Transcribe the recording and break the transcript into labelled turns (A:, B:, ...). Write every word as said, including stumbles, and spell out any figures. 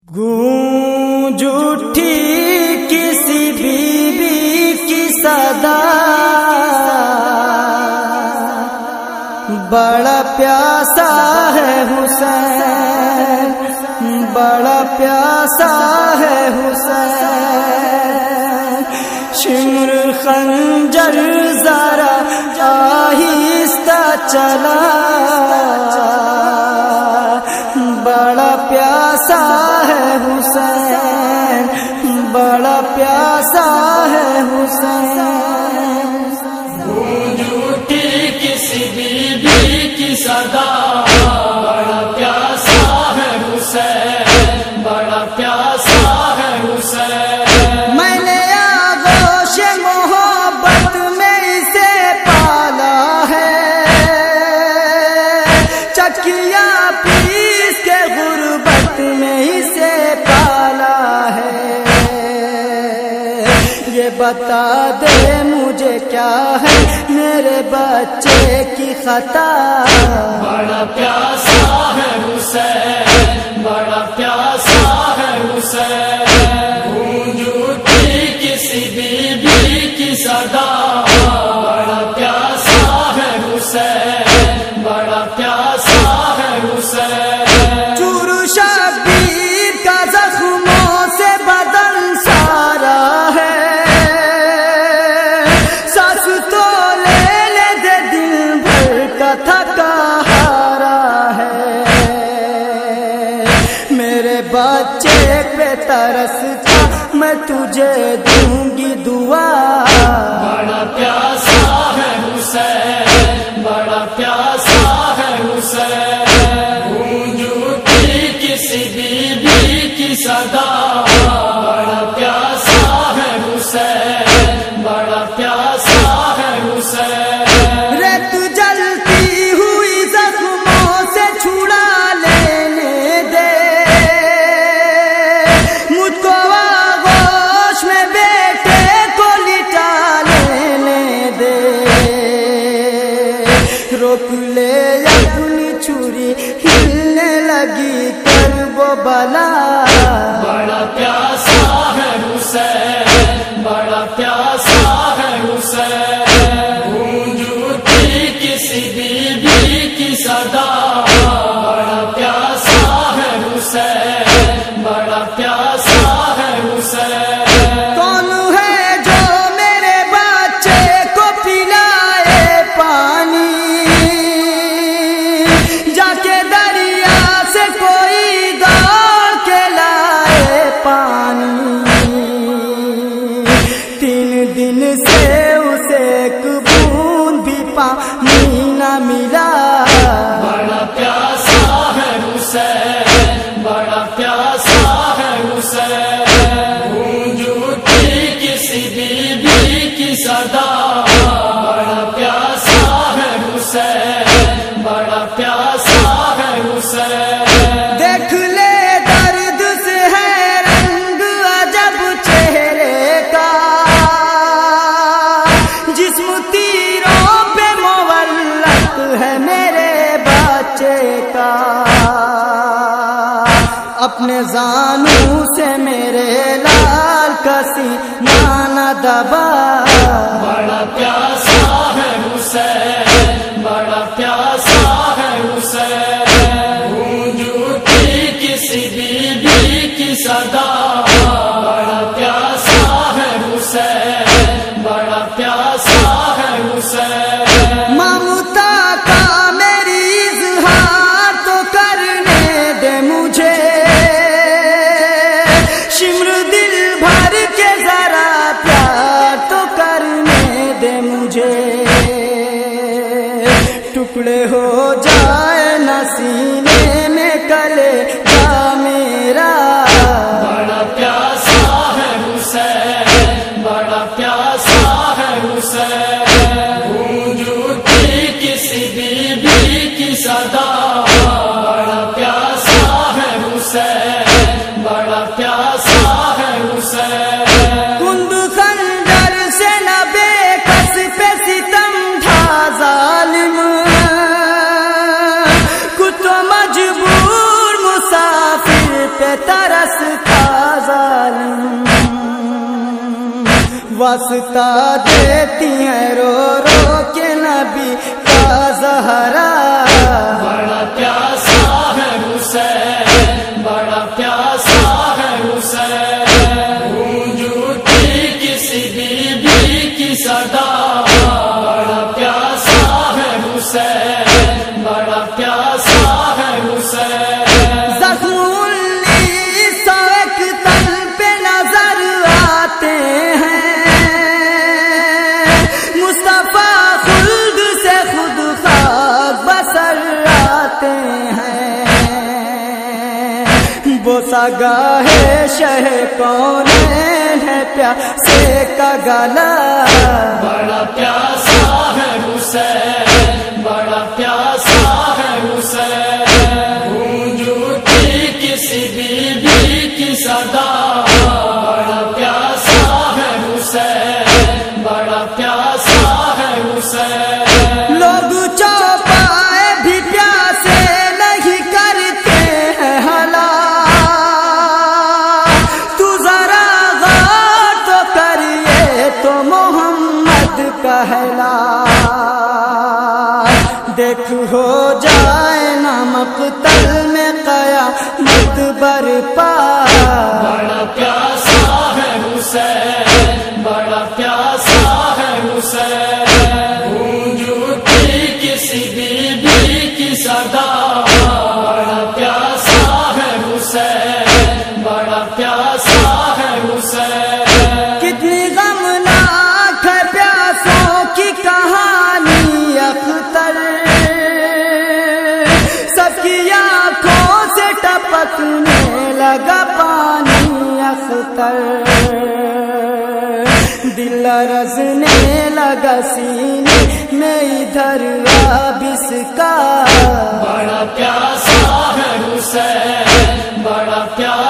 A: گونج اٹھی کسی بیوی کی صدا، بڑا پیاسا ہے حسین، بڑا پیاسا ہے حسین، شمر خنجر ذرا آہستہ چلا، بڑا پیاسا ہے حسین، بڑا پیاسا ہے حسین۔
B: گونج اٹھی کسی بیوی کی صدا، بڑا پیاسا ہے حسین، بڑا پیاسا ہے حسین۔
A: میں نے آغوش محبت میں اسے پالا ہے، چکیا پیس کے غربت میں اسے پالا ہے، یہ بتا دے مجھے کیا ہے میرے بچے کی خطا،
B: بڑا پیاسا ہے حسین، بڑا پیاسا ہے حسین۔ گونج اٹھی کسی بیوی کی صدا، بڑا پیاسا ہے حسین، بڑا پیاسا ہے حسین۔
A: چور شبیر کا زخموں سے بدن سارا ہے، سانس تو لے لے دے دل بھر کا تھکا ہارا ہے، میرے بچے پہ ترستا میں تجھے دوں گی دعا،
B: بڑا پیاسا ہے حسین، بڑا پیاسا ہے حسین۔ گونج اٹھی کسی بیوی کی صدا، بڑا پیاسا ہے حسین، بڑا پیاسا ہے حسین۔
A: ریت جلتی ہوئی زخموں سے چھڑا لینے دے، مجھ کو آغوش میں بیٹے کو لٹا لینے دے، روک لے اپنی چھری ہلنے لگی کرب و بلا،
B: بڑا پیاسا ہے حسین، بڑا پیاسا ہے حسین۔ گونج اٹھی کسی بیوی کی صدا، بڑا پیاسا ہے حسین، بڑا پیاسا ہے حسین۔
A: کون ہے جو میرے بچے کو پلائے پانی، جا کے دریا سے کوئی دوڑ کے لائے پانی، تین دن سے اسے ایک بوند بھی پانی نہ ملا،
B: بڑا پیاسا ہے حسین، بڑا پیاسا ہے حسین۔ گونج اٹھی کسی بیوی کی صدا، بڑا پیاسا ہے حسین، بڑا پیاسا ہے حسین۔
A: دیکھ لے درد سے ہے رنگ عجب چہرے کا، جسم تیروں پہ معلق ہے میرے بچے کا، اپنے زانوں سے میرے لال کا سینہ نہ دبا،
B: بڑا پیاسا ہے حسین، بڑا پیاسا ہے حسین۔ گونج اٹھی کسی بیوی کی صدا، بڑا پیاسا ہے حسین، بڑا پیاسا ہے حسین۔
A: ممتا کا میری اظہار تو کرنے دے مجھے، شمر دل بھر کے ذرا پیار تو کرنے دے مجھے، ٹکڑے ہو جائے نہ سینے میں کلے جا میرا،
B: بڑا پیاسا ہے حسین، بڑا پیاسا ہے حسین۔ گونج اٹھی کسی بیوی کی صدا، بڑا پیاسا ہے حسین، بڑا پیاسا ہے حسین۔
A: کند خنجر سے نہ بے کس پہ ستم ڈھا ظالم، کچھ تو مجبور مسافر پہ ترس واسطہ دیتی ہیں رو رو کے نبی کا زہرا
B: بڑا پیاسا ہے حسین بڑا پیاسا ہے حسین گونج اٹھی کسی بی بی کی صدا بڑا پیاسا ہے حسین بڑا پیاسا ہے حسین
A: بوسا گاہے شہ کونین ہے پیاسے کا گلا
B: بڑا پیاسا ہے حسین بڑا پیاسا ہے حسین گونج اٹھی کسی بی بی کی صدا بڑا پیاسا ہے حسین بڑا پیاسا ہے حسین
A: لوگ چوپائے بھی پیاسے نہیں کرتے ہیں ہلا تو محمد کہلا دیکھ ہو جائے نا مقتل میں قیامت برپا
B: بڑا پیاسا ہے حسین بڑا پیاسا ہے حسین گونج اٹھی کسی بی بی کی صدا بڑا پیاسا ہے حسین بڑا پیاسا ہے حسین
A: کتنی غمناک ہے پیاسوں کی کہانی اختر سب کی آنکھوں سے ٹپکنے لگا پانی اختر دل لرزنے لگا سینے میں ادھر وابس کا
B: بڑا پیاسا ہے حسین بڑا پیاسا